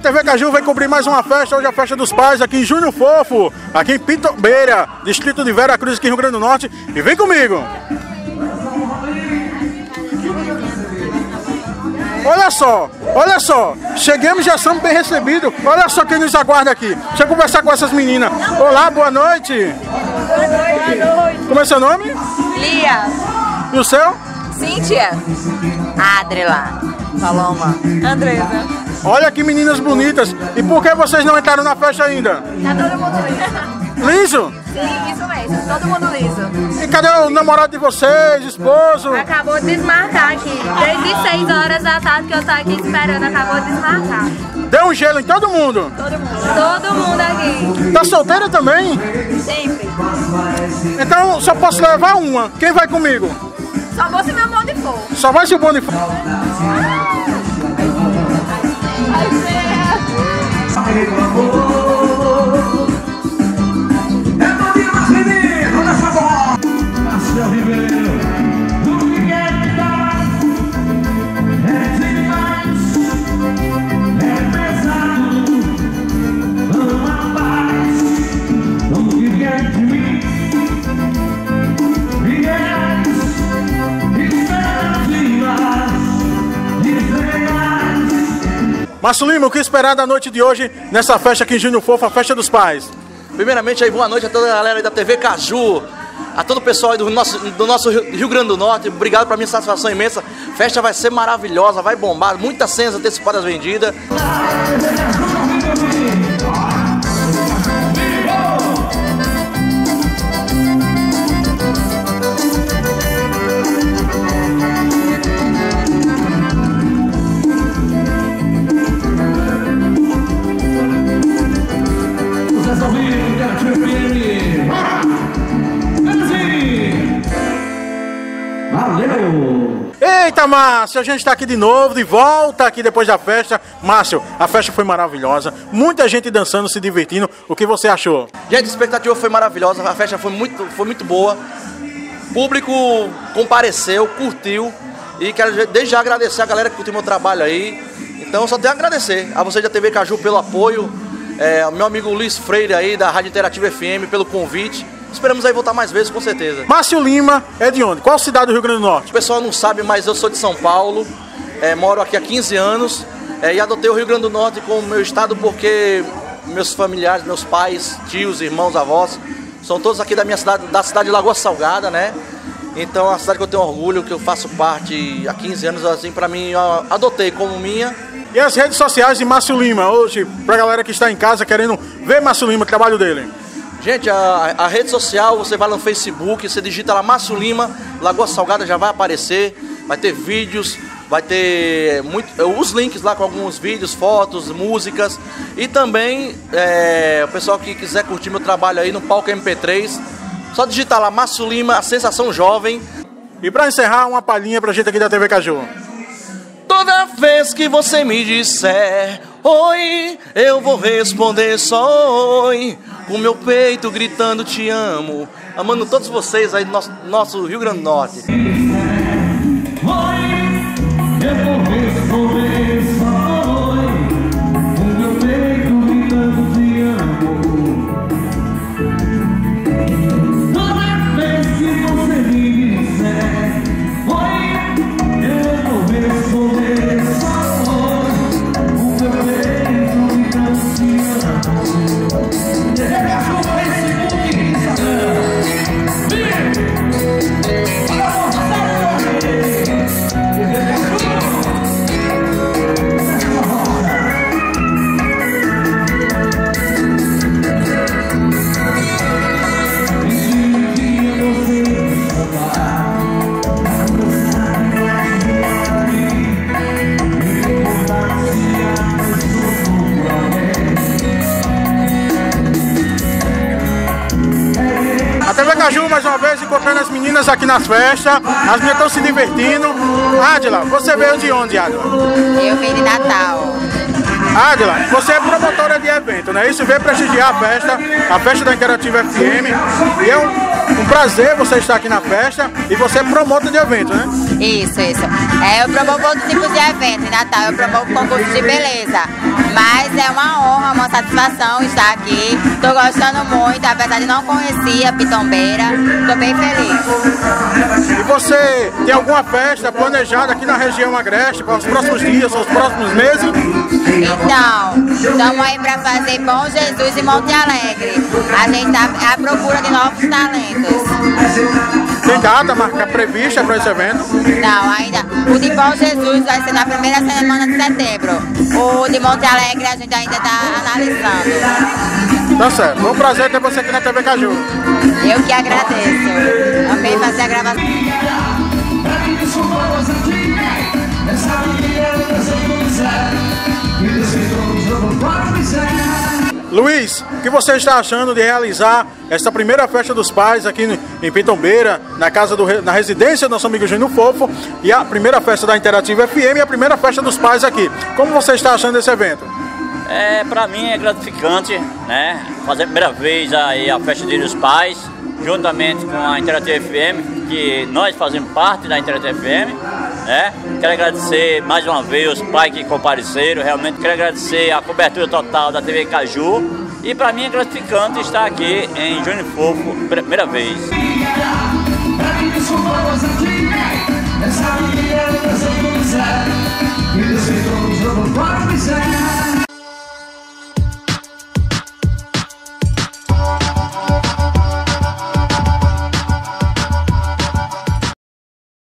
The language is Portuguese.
TV Caju vai cobrir mais uma festa, hoje a festa dos pais aqui em Júnior Fofo, aqui em Pitombeira, distrito de Vera Cruz, aqui em Rio Grande do Norte. E vem comigo! Olha só, chegamos e já somos bem recebidos. Olha só quem nos aguarda aqui. Deixa eu conversar com essas meninas. Olá, boa noite. Boa noite. Como é seu nome? Lia. E o seu? Cíntia. Adrila. Paloma. Andresa. Olha que meninas bonitas. E por que vocês não entraram na festa ainda? Tá todo mundo liso. Liso? Sim, isso mesmo. Todo mundo liso. E cadê o namorado de vocês, esposo? Acabou de desmarcar aqui. Desde 6 horas da tarde que eu tô aqui esperando, acabou de desmarcar. Deu um gelo em todo mundo? Todo mundo. Todo mundo aqui. Tá solteira também? Sempre. Então só posso levar uma. Quem vai comigo? Só vou se meu bonde for. Só vai se o bonde for. Márcio Lima, o que esperar da noite de hoje nessa festa aqui em Júnior Fofo, a festa dos pais? Primeiramente, aí, boa noite a toda a galera aí da TV Caju, a todo o pessoal aí do nosso Rio Grande do Norte. Obrigado, pra mim, satisfação imensa. A festa vai ser maravilhosa, vai bombar, muitas cenas antecipadas vendidas. Eita, Márcio, a gente está aqui de novo, de volta aqui depois da festa. Márcio, a festa foi maravilhosa, muita gente dançando, se divertindo. O que você achou? Gente, a expectativa foi maravilhosa, a festa foi muito boa. O público compareceu, curtiu. E quero desde já agradecer a galera que curtiu meu trabalho aí. Então só tenho a agradecer a vocês da TV Caju pelo apoio, meu amigo Luiz Freire aí da Rádio Interativa FM pelo convite. Esperamos aí voltar mais vezes, com certeza. Márcio Lima é de onde? Qual cidade do Rio Grande do Norte? O pessoal não sabe, mas eu sou de São Paulo, moro aqui há 15 anos e adotei o Rio Grande do Norte como meu estado porque meus familiares, meus pais, tios, irmãos, avós, são todos aqui da minha cidade, da cidade de Lagoa Salgada, né? Então é uma cidade que eu tenho orgulho, que eu faço parte há 15 anos, assim, pra mim, eu adotei como minha. E as redes sociais de Márcio Lima, hoje, pra galera que está em casa querendo ver Márcio Lima, o trabalho dele? Gente, a rede social, você vai lá no Facebook, você digita lá Márcio Lima, Lagoa Salgada já vai aparecer, vai ter vídeos, vai ter os links lá com alguns vídeos, fotos, músicas. E também, o pessoal que quiser curtir meu trabalho aí no palco MP3, só digitar lá Márcio Lima, a sensação jovem. E pra encerrar, uma palhinha pra gente aqui da TV Caju. Toda vez que você me disser oi, eu vou responder só oi, com meu peito gritando te amo, amando todos vocês aí do nosso Rio Grande do Norte. Oi, eu vou responder só oi, com meu peito gritando te amo. Toda vez que você me disser oi, eu vou responder só oi, com meu peito gritando te amo. A TV Caju, mais uma vez, encontrando as meninas aqui nas festas. As meninas estão se divertindo. Adila, você veio de onde, Adila? Eu vim de Natal. Adila, você é promotora de evento, né? Isso veio prestigiar a festa da Interativa FM. E Um prazer você estar aqui na festa e você é promotor de evento, né? Isso. Eu promovo outros tipos de eventos. Em Natal eu promovo concurso de beleza. Mas é uma honra, uma satisfação estar aqui. Estou gostando muito, apesar de não conhecer a Pitombeira. Estou bem feliz. E você tem alguma festa planejada aqui na região agreste para os próximos dias, os próximos meses? Então, estamos aí para fazer Bom Jesus e Monte Alegre. A gente está à procura de novos talentos. Tem data marca prevista para esse evento? Não, ainda. O de Bom Jesus vai ser na primeira semana de setembro. O de Monte Alegre a gente ainda está analisando. Tá certo. Foi um prazer ter você aqui na TV Caju. Eu que agradeço. Amei fazer a gravação. Luiz, o que você está achando de realizar essa primeira festa dos pais aqui em Pitombeira, na residência do nosso amigo Júnior Fofo, e a primeira festa da Interativa FM e a primeira festa dos pais aqui? Como você está achando desse evento? Para mim é gratificante, né? Fazer a primeira vez aí a festa dos pais, juntamente com a Interativa FM, que nós fazemos parte da Interativa FM, né? Quero agradecer mais uma vez os pais que compareceram, realmente quero agradecer a cobertura total da TV Caju, e para mim é gratificante estar aqui em Júnior Fofo, primeira vez. Essa